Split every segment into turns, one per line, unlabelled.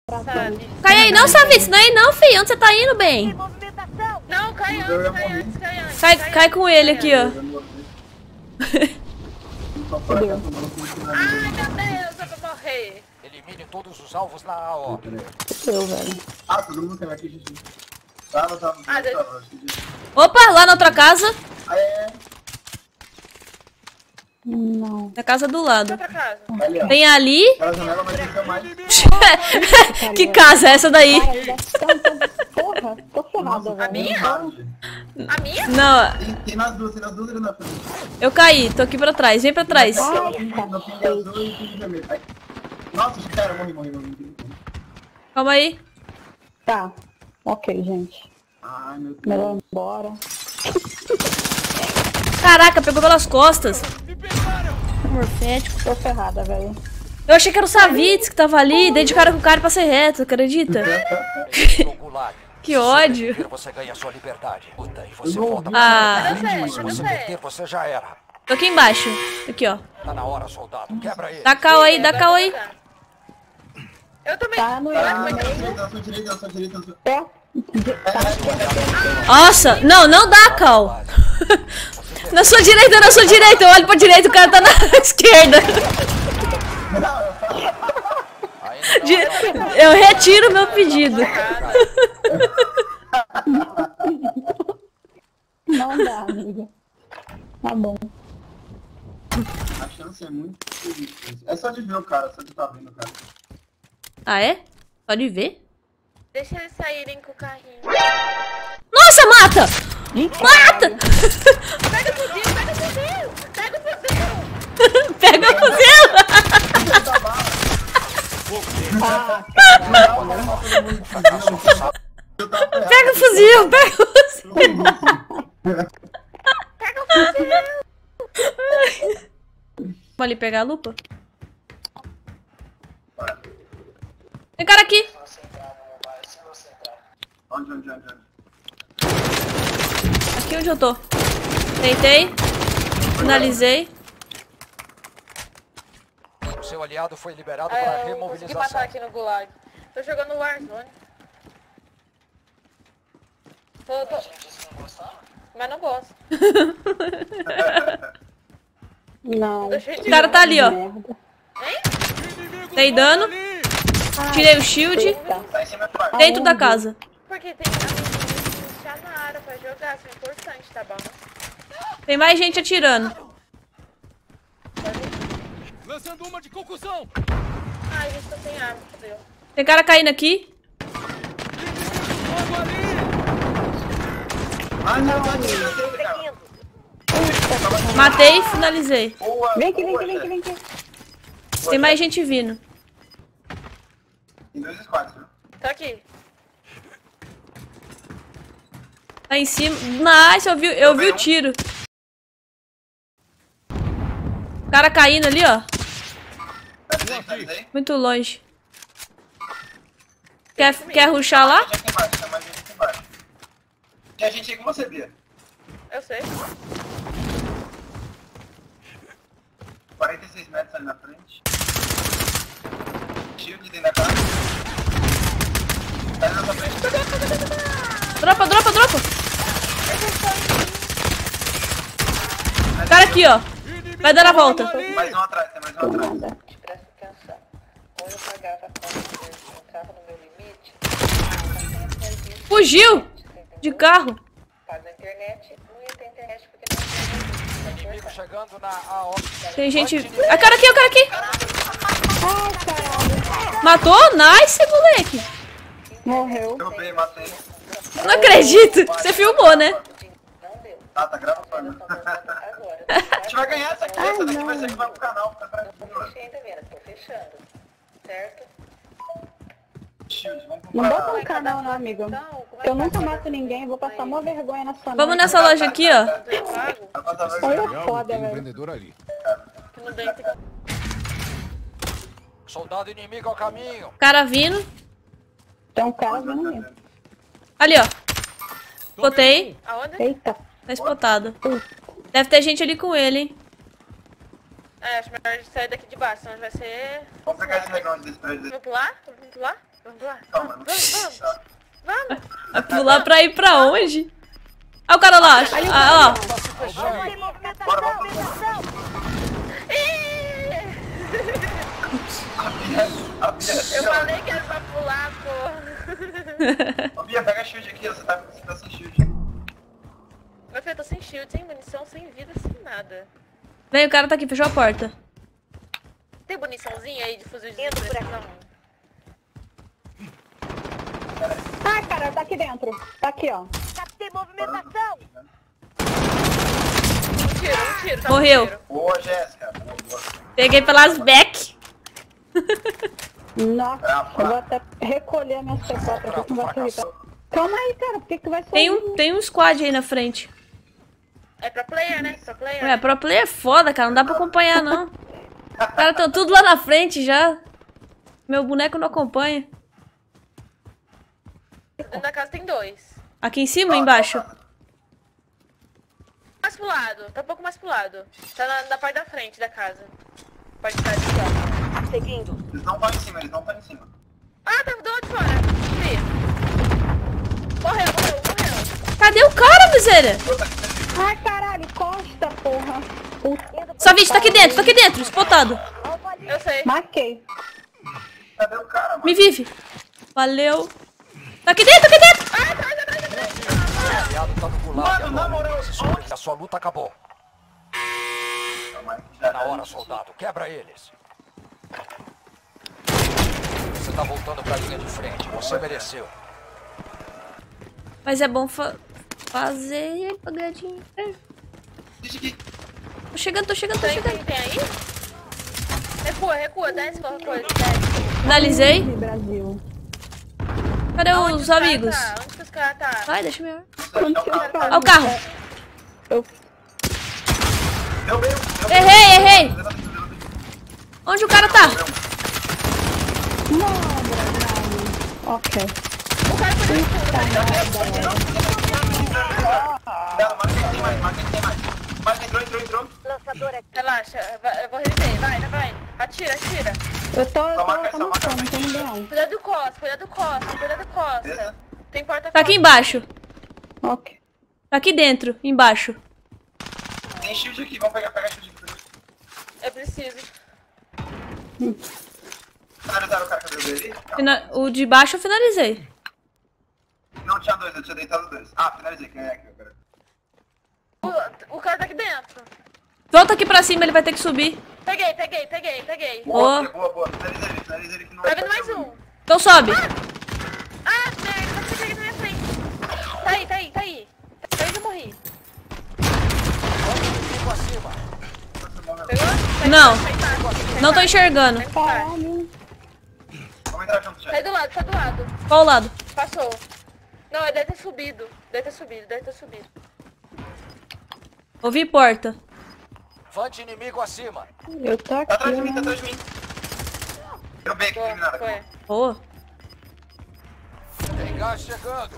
Sabe?
Cai aí não, Savitz. Não é aí não, filho. Onde você tá indo, bem?
Não, cai antes, cai antes.
Cai com ele aqui, ó.
Ai, meu Deus, eu vou morrer.
Elimine todos os alvos na AO.
Eu, velho.
Ah, todo mundo tem aqui, gente. Tava.
Opa, lá na outra casa.
Ah, é.
Não.
Na casa do lado.
Vai pra casa.
Ali, ó.
Tem ali.
Aquela janela vai ter mais.
Que casa é essa daí?
Cara, ainda porra, tô ferrada, velho.
A minha? A minha?
Não,
Tem nas duas ali na frente.
eu caí. Tô aqui pra trás. Vem pra trás.
No ping azul e ping vermelho. Ai. Nossa, cara, morri.
Calma aí.
Tá. Ok, gente.
Ai, meu Deus.
Melhor ir embora.
Caraca, pegou pelas costas. Morfético.
Tô ferrada, velho.
Eu achei que era o Savitz que tava ali. Dei de cara com o cara e passei reto, acredita? Que ódio.
Você ganha sua liberdade. Puta, e você volta
Ah,
Se você perder, você já era.
tô aqui embaixo. Aqui, ó.
Tá na hora, soldado. Quebra ele.
Dá cal aí, dá cal aí.
Eu também.
Tá no
Ah,
meio.
na sua direita.
Pé.
Nossa, não dá cal. Na sua direita, eu olho pra direita, o cara tá na esquerda. Eu retiro meu pedido.
Não dá, amiga. Tá bom.
A chance é muito difícil. É só de ver o cara, só de estar vendo o cara.
Ah, é? Pode ver?
Deixa eles saírem com o carrinho.
Nossa, mata! Mata!
Pega o fuzil, pega o fuzil! Pega o fuzil!
Pega o fuzil! Pega o fuzil, pega o fuzil!
Pega o fuzil!
Vamos ali pegar a lupa? Tem cara aqui!
Onde?
Aqui onde eu tô. Deitei. Finalizei.
O seu aliado foi liberado
Ah,
para
eu consegui
remobilização.
matar aqui no Gulag. Tô jogando Warzone. Tô... Mas não gosto.
Não.
Deixa eu
O cara tá ali, ó.
Merda.
Dei dano. Tirei o shield.
Tá em cima do bar.
Dentro da casa.
Porque tem amigos que me chamaram pra jogar, isso é importante, tá bom?
Tem mais gente atirando.
Lançando uma de concussão.
Ai, gente, tô sem arma, fodeu.
Tem cara caindo aqui.
Fogo ali.
Ah, não, cara.
Matei e finalizei.
Boa.
Vem aqui.
Tem mais gente vindo.
Tem 2 squads, viu?
Tá aqui.
Tá em cima. Nice, eu vi o tiro. O cara caindo ali, ó.
Tá aí?
Muito longe. Quer rushar lá?
Tem mais gente aqui embaixo. Tem gente aí com você, Bia.
Eu sei.
46 metros ali na frente. Shield dentro da casa. Tá na sua frente.
Dropa. Cara aqui, ó. Vai dar a volta.
Mais um atrás, tem mais um atrás.
Nada.
Presta atenção. Quando eu pagava a conta, eu entrava no meu limite,
Fugiu de carro.
pago a internet, não ia ter internet porque não tinha
Inimigo chegando na AO.
Tem gente... Ah, cara aqui.
Ai, caralho.
Matou? Nice, moleque.
Morreu.
Derrubei, matei.
Não acredito. Você filmou, né?
não deu.
Tá gravando.
Agora,
A gente vai ganhar essa aqui, essa daqui vai ser que vai pro canal.
não fechei ainda vendo, tô fechando. Certo?
Shield, vamos pro
Não bota
canal.
no canal, não, amigo.
Então, como é
Eu nunca mato ninguém, vou passar uma vergonha na sua
Vamos
mãe.
nessa loja aqui, ó.
que eu pago?
Vai passar vergonha.
Olha foda,
Tem um
velho.
vendedor ali.
Que não tem que...
Soldado inimigo ao caminho.
Cara vindo.
Tem um cara vindo mesmo.
Ali, ó. Botei.
Aonde?
Eita.
Tá spotado. Deve ter gente ali com ele, hein?
É, acho melhor sair daqui de baixo, senão vai ser...
Vamos pegar esse negócio desse prédio.
Vamos pular? Vamos pular? Vamos lá.
Calma, não
Vamos.
Vai pular pra ir pra onde? Olha o cara lá. Ah, ó.
Tá se fechando.
Bora, vamos. A Bia,
Eu falei que era pra pular, pô.
Ô, Bia, pega a shield aqui, você tá sem shield.
Meu filho, eu tô sem shield, sem munição, sem vida, sem nada.
Vem, o cara tá aqui, fechou a porta.
Tem muniçãozinha aí de fuzil de depressão?
Ah, cara, tá aqui dentro. Tá aqui, ó.
Captei movimentação!
Um tiro, tá
Morreu.
um tiro.
Boa, Jéssica. Boa.
Peguei pelas back.
Nossa, eu vou até recolher minha C4 aqui que não vai subir. Calma aí, cara, por que que vai subir?
Tem um squad aí na frente.
É pro player, né? Pro player.
Ué, pro player é foda, cara. Não dá pra acompanhar, não. Os caras tão tudo lá na frente já. Meu boneco não acompanha.
Dentro da casa tem 2.
Aqui em cima ou embaixo?
Mais pro lado, tá um pouco mais pro lado. Tá na parte da frente da casa. Pode estar aqui, ó.
Seguindo.
Eles não estão em cima, eles não estão em cima.
Ah, tá do lado de fora. Vi. Morreu.
Cadê o cara, miséria?
Ai, caralho, costa, porra.
Só vídeo, tá aqui dentro, spotado.
Eu sei.
Marquei.
Cadê o cara, mano?
Me vive. Valeu. Tá aqui dentro.
O aliado tá no gulag
Mano, na
agora.
moral,
Se esconde, a sua luta acabou.
Calma aí,
Tá na hora, soldado. Quebra eles. Você tá voltando pra linha de frente. Você mereceu.
Mas é bom fazer pra ganhar dinheiro.
Deixa aqui.
Tô chegando.
Tem aí? Recua, desce qualquer coisa, desce.
Finalizei.
Brasil.
Cadê os amigos?
Onde que os caras tá?
Vai, deixa eu ver.
Onde que eu
Olha o carro.
Deu bem.
Errei. Onde o cara tá?
Não, Brasil. Ok.
O cara foi dentro.
Marca que tem mais. Mas entrou.
Lançador aqui.
Relaxa, eu vou reviver. Vai. Atira.
Eu tô
marca,
no
marca.
chão, não tem ninguém.
Cuidado do Costa.
Beleza.
Tem porta
Tá aqui embaixo.
Ok.
Tá aqui dentro, embaixo.
Tem shield aqui, vamos pegar shield aqui.
Eu preciso.
Finalizaram o cara que eu dei ali?
O de baixo eu finalizei.
Não, tinha 2, eu tinha deitado 2. Ah, finalizei, quem é aqui agora?
O cara tá aqui dentro.
Volta aqui pra cima, ele vai ter que subir.
Peguei.
Boa.
Boa. Finaliza ele que não
Tá vindo mais um.
Então sobe.
Ah, merda, tá chegando na minha frente. Tá aí. Tá aí que eu morri.
Fico acima.
Pegou?
Não.
Tá embaixo.
Não tô enxergando.
Caralho.
Vamos entrar junto,
Tá
já.
do lado.
Qual o lado?
Passou. Não, ele deve ter subido.
Ouvi porta.
Vante inimigo acima.
Eu tô aqui,
Tá atrás de mim,
né?
Eu bem aqui, eliminado.
Foi.
Boa.
Tem gás chegando.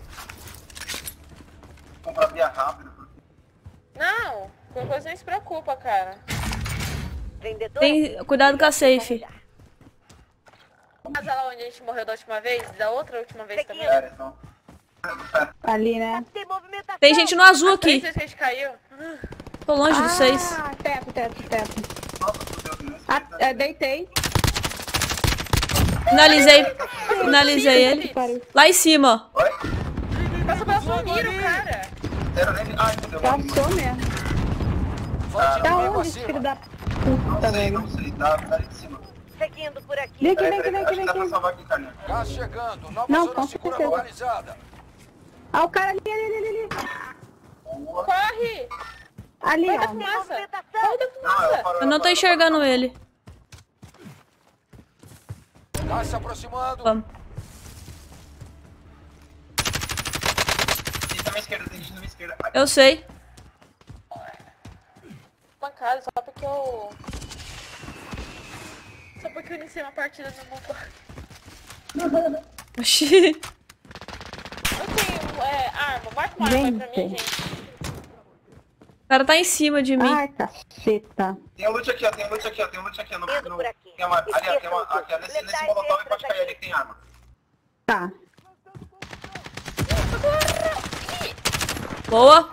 Comprar via rápido.
Não, qualquer coisa não se preocupa, cara.
Vendedor.
Cuidado com a safe.
Casa lá onde a gente morreu da última vez, da outra última vez também.
É, eles vão.
Ali, né?
Tem movimentação.
Tem gente no azul
Três
aqui.
vezes que a gente caiu.
Tô longe dos 6.
Ah, teto.
Nossa, fudeu, né?
Ah, deitei.
Finalizei ele.
Pariu.
Lá em cima, ó.
Oi?
Passou pela sua mira, cara.
Zero nele. Ai, fudeu.
Passou mesmo.
Vante
Tá
inimigo
onde, filho
acima.
da puta, velho?
Não sei. Tá ali de cima.
Seguindo por aqui.
Vem aqui.
Acho que dá pra salvar aqui, Carlinhos.
Gás chegando. Nova
Não,
zona
com
segura
certeza.
localizada.
Ah, o cara ali.
Boa.
Corre!
Ali,
Corre da
ó.
fumaça!
Movimentação.
Corre da
Não,
fumaça!
Eu não tô enxergando ele.
Gás se aproximando.
Vamos.
Tem na minha esquerda, tem gente na minha esquerda. Ai,
Eu sei.
Pancada, só porque eu iniciei uma partida no mobile.
Oxi.
Eu tenho arma, marca uma arma aí pra mim, gente.
O cara tá em cima de mim.
Ai, caceta.
Tem um loot aqui, ó. Tem um loot aqui.
Indo por aqui.
Tem uma. Ali, ó. Tem uma.
Esqueça o
Aqui, ó. Nesse
Letais
molotov
extras
pode cair
aqui.
ali que tem arma.
Tá.
Boa.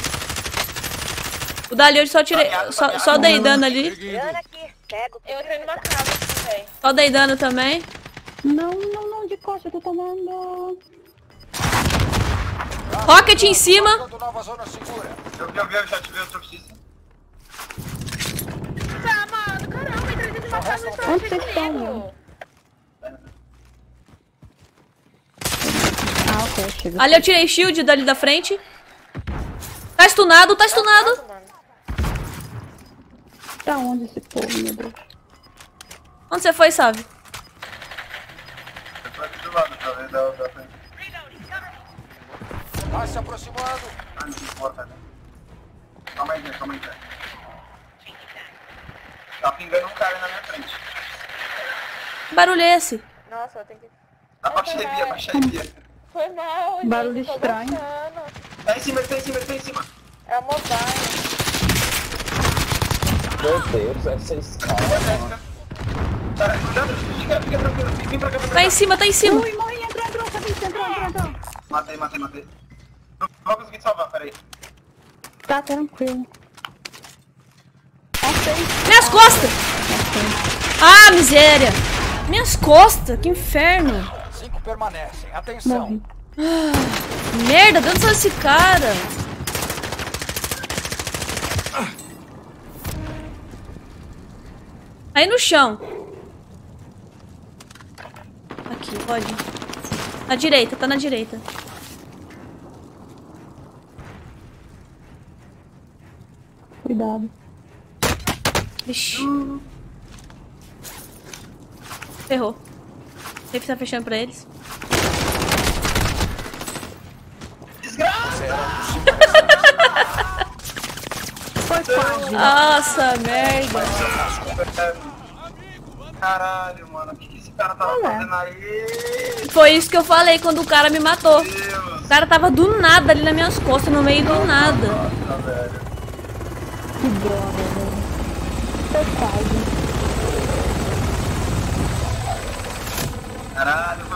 O dali eu só tirei. Só dei dano ali.
Eu entrei numa casa aqui, velho.
Só dei dano também.
Não, de costa, eu tô tomando.
Rocket em cima.
Nova zona segura.
Eu já tive outro X.
Tá, mano, caramba, entrei dentro de uma casa e só
Onde
achei
vocês estão,
comigo.
mano? Ah, ok, chega.
Ali eu tirei shield dali da frente. Tá stunado, tá stunado.
Nossa, mano.
Tá onde esse povo, meu Deus?
Onde você foi, Sávio?
Eu tô aqui do lado, tá vendo? Da frente.
Vai se aproximando.
Ah, não importa, né? Calma aí, calma aí. Tá pingando um cara na minha frente.
Que barulho é esse?
Nossa, eu tenho que...
Abaixa a revia.
Foi mal, gente.
Barulho
Tô
estranho.
gostando.
Tá em cima, ele tá em cima.
É a mobile.
Meu Deus, essas caras.
Tá, cuidado, fica tranquilo, vem pra cá,
Tá em cima, tá em cima.
Ui, morri, entrou, Fabrício, entrou.
Matei. Não vou conseguir te salvar, peraí.
Tá tranquilo.
Minhas costas. Ah, miséria. Minhas costas, que inferno.
5 permanecem. Atenção.
Merda, de onde saiu esse cara? Aí no chão. Aqui, pode. Na direita, tá na direita.
Cuidado.
Vixe. Ferrou. Sempre tá fechando pra eles.
Foi quase.
Nossa, merda.
Caralho, mano, o que esse cara tava fazendo aí?
Foi isso que eu falei quando o cara me matou.
Deus,
O cara tava do nada ali nas minhas costas, no meio do nada.
nossa, velho.
Que droga, velho. Foi quase.
Caralho,